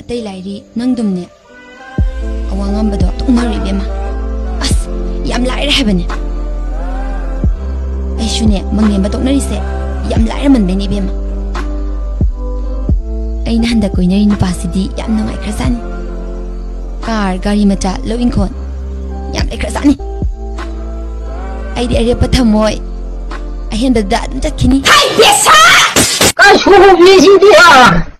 Atay lairi nang dumne. Awangam bado tuknari bema. As yam lairi habane. Ay shune mangye batoknari se yam lairi man beni bema. Ay na handa koinari nupasidi yam nangai krasani. Car gari macha loing kon. Yam ay krasani. Ay di ari patamoy. Ay handa da dum chatkini. Hay yes ha! Ka shuhu bisi dia.